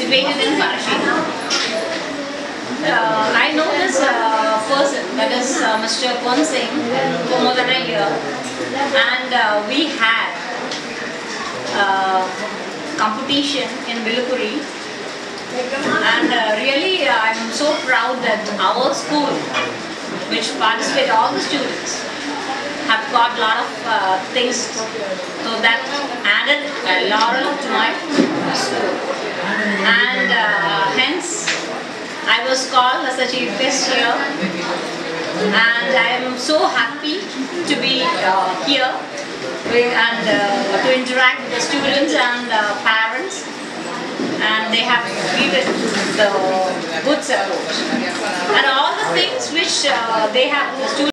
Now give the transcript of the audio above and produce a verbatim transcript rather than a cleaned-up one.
situated in Paraseri. Uh, I know this uh, person, that is uh, Mister Pon Singh, for more than a year, and uh, we had uh, competition in Bilukuri, and uh, really uh, I'm so proud that our school, which participated all the students, have got a lot of uh, things, so that added a laurel to my school, and uh, hence I was called as a chief guest here, and I am so happy to be uh, here and uh, to interact with the students and uh, parents, and they have given the good support and all the things which uh, they have the students